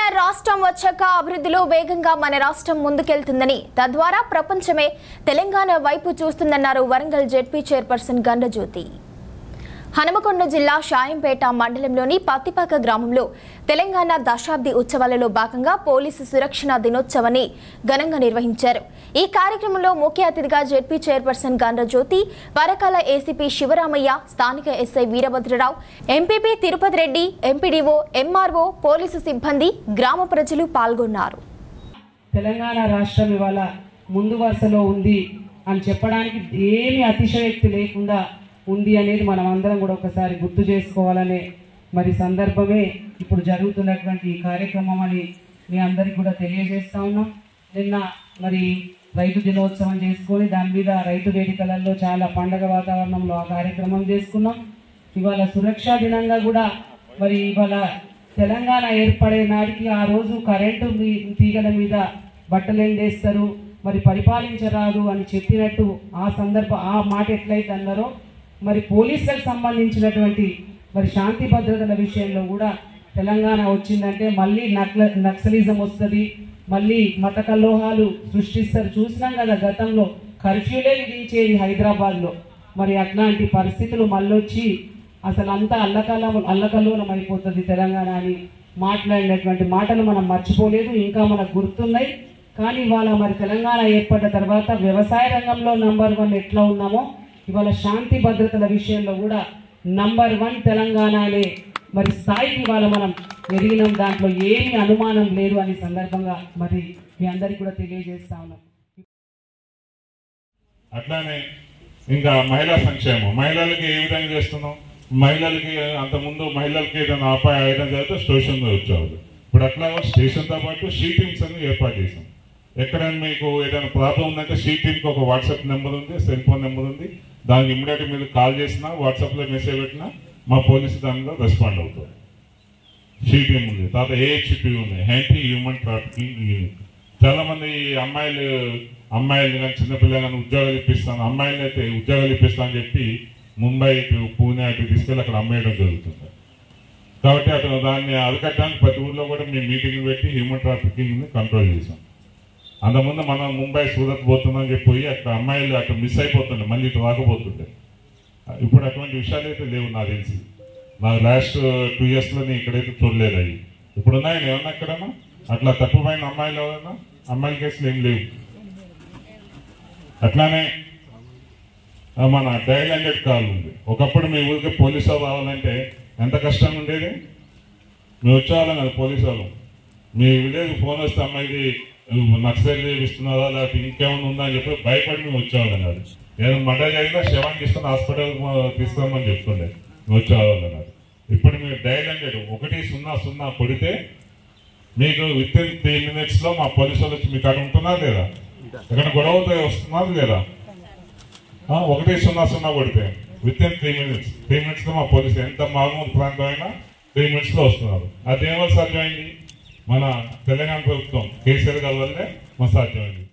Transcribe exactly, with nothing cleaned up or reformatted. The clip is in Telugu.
రాష్ట్రం వచ్చాక అభివృద్ధిలో వేగంగా మన రాష్ట్రం ముందుకెళ్తుందని తద్వారా ప్రపంచమే తెలంగాణ వైపు చూస్తుందన్నారు వరంగల్ జెడ్పీ చైర్పర్సన్ గండజ్యోతి. హనుమకొండ జిల్లా షాయంపేట మండలంలోని పత్తిపాక గ్రామంలో తెలంగాణ దశాబ్ది ఉత్సవాలలో భాగంగా పోలీసు సురక్షణ దినోత్సవాన్ని ఘనంగా నిర్వహించారు. ఈ కార్యక్రమంలో ముఖ్య అతిథిగా ZP chairperson Gandajyothi, Varakala ACP Sivaramaiah, స్థానిక SI Veerabhadrarao, MPP Tirupati Reddy, MPDO, MRO, police సిబ్బంది, గ్రామ ప్రజలు పాల్గొన్నారు. తెలంగాణ రాష్ట్రం ఇవాళ ముందు వరుసలో ఉంది అని చెప్పడానికి ఏమీ అతిశయోక్తి లేకుండా ఉంది అనేది మనం అందరం కూడా ఒకసారి గుర్తు చేసుకోవాలనే మరి సందర్భమే ఇప్పుడు జరుగుతున్నటువంటి ఈ కార్యక్రమం అని మీ అందరికీ కూడా తెలియజేస్తా ఉన్నాం. నిన్న మరి రైతు దినోత్సవం చేసుకొని దాని మీద రైతు వేదికలలో చాలా పండగ వాతావరణంలో ఆ కార్యక్రమం చేసుకున్నాం. ఇవాళ సురక్షా దినంగా కూడా మరి ఇవాళ తెలంగాణ ఏర్పడే నాటికి ఆ రోజు కరెంటు తీగల మీద బట్టలు ఎండేస్తారు, మరి పరిపాలించరాదు అని చెప్పినట్టు ఆ సందర్భ ఆ మాట ఎట్లయితే అన్నారో మరి పోలీసులకు సంబంధించినటువంటి మరి శాంతి భద్రతల విషయంలో కూడా తెలంగాణ వచ్చిందంటే మళ్ళీ నక్ల నక్సలిజం వస్తుంది, మళ్ళీ మత కల్లోహాలు సృష్టిస్తారు. చూసినాం కదా గతంలో కర్ఫ్యూలే విధించేది హైదరాబాద్లో. మరి అట్లాంటి పరిస్థితులు మళ్ళొచ్చి అసలు అంతా అల్లకల్లం అల్లకల్లోలం అయిపోతుంది తెలంగాణ అని మాట్లాడినటువంటి మాటలు మనం మర్చిపోలేదు, ఇంకా మనకు గుర్తున్నాయి. కానీ ఇవాళ మరి తెలంగాణ ఏర్పడ్డ తర్వాత వ్యవసాయ రంగంలో నంబర్ వన్ ఎట్లా ఉన్నామో ఇవాళ శాంతి భద్రతల విషయంలో కూడా నంబర్ వన్ తెలంగాణ అనే మరి స్థాయికి ఇవాళ మనం ఎదిగినాం. దాంట్లో ఏమీ అనుమానం లేదు అనే సందర్భంగా మరి మీ అందరికీ కూడా తెలియజేస్తా ఉన్నాం. అట్లానే ఇంకా మహిళా సంక్షేమం, మహిళలకి ఏ విధంగా చేస్తున్నాం, మహిళలకి అంతకుముందు మహిళలకి ఏదైనా అపాయ ఆయుధం జరిగితే స్టేషన్ వచ్చేవాళ్ళు. ఇప్పుడు అట్లా స్టేషన్తో పాటు షీ టీమ్స్ అని ఏర్పాటు చేసాం. ఎక్కడైనా మీకు ఏదైనా ప్రాబ్లం ఉందంటే షీ టీమ్కి ఒక వాట్సాప్ నెంబర్ ఉంది, సెల్ ఫోన్ నెంబర్ ఉంది. దానికి ఇమ్మీడియట్ మీరు కాల్ చేసినా వాట్సాప్లో మెసేజ్ పెట్టినా మా పోలీసు దానిలో రెస్పాండ్ అవుతారు. షీ టీమ్ ఉంది, తర్వాత ఏహెచ్పి ఉంది, యాంటీ హ్యూమన్ ట్రాఫికింగ్ యూనిట్. చాలా మంది అమ్మాయిలు అమ్మాయిలు కానీ చిన్నపిల్లలు కానీ ఉద్యోగాలు ఇప్పిస్తాను, అమ్మాయిలు అయితే ఉద్యోగాలు ఇప్పిస్తాను అని చెప్పి ముంబై ఇటు పూణే అటు తీసుకెళ్ళి అక్కడ అమ్మేయడం జరుగుతుంది. కాబట్టి అటు దాన్ని అరికట్టడానికి ప్రతి ఊర్లో కూడా మేము మీటింగ్ పెట్టి హ్యూమన్ ట్రాఫికింగ్ని కంట్రోల్ చేసాం. అంతకుముందు మనం ముంబై సూరత్ పోతున్నామని చెప్పి పోయి అక్కడ అమ్మాయిలు అక్కడ మిస్ అయిపోతుండే, మళ్ళీ ఇటు రాకపోతుండే. ఇప్పుడు అటువంటి విషయాలు అయితే లేవు నాకు తెలిసి. నా లాస్ట్ టూ ఇయర్స్లో నేను ఇక్కడైతే చూడలేదు అవి. ఇప్పుడు ఉన్నాయని ఏమన్నా ఎక్కడన్నా అట్లా తప్పుపోయిన అమ్మాయిలు ఎవరన్నా అమ్మాయిల కేసులు ఏం లేవు. అట్లానే మన డైల్ హండ్రెడ్ కాల్ ఉంది. ఒకప్పుడు మీ ఊరికి పోలీసు వాళ్ళు రావాలంటే ఎంత కష్టంగా ఉండేది. మేము వచ్చేవాళ్ళం కదా పోలీసు వాళ్ళు. మీ విలేజ్ ఫోన్ వస్తే అమ్మాయికి నక్సల్ ఇస్తున్నారా లేకపోతే ఇంకేమైనా ఉందా అని చెప్పి భయపడి మేము వచ్చేవాళ్ళం కాదు. నేను మర్డర్ జరిగినా శవాన్ని తీసుకుని హాస్పిటల్ తీసుకోమని చెప్తుండే వచ్చేవాళ్ళం కాదు. ఇప్పుడు మీరు డైల్ హండ్రెడ్ ఒకటి సున్నా సున్నా కొడితే మీకు విత్ ఇన్ త్రీ మినిట్స్ లో మా పోలీసు వాళ్ళు వచ్చి మీకు అక్కడ ఉంటున్నారు లేదా, ఎక్కడ గొడవతో వస్తున్నారు లేదా, ఒకటి సున్నా సున్నా కొడితే with in three minutes three minutes లో మా పోలీసు ఎంత మామూలు ప్రాంతం అయినా త్రీ మినిట్స్ లో వస్తున్నారు. అదేమో సాధ్యమైంది మన తెలంగాణ ప్రభుత్వం కేసీఆర్ గారి వల్లే మా సాధ్యమైంది.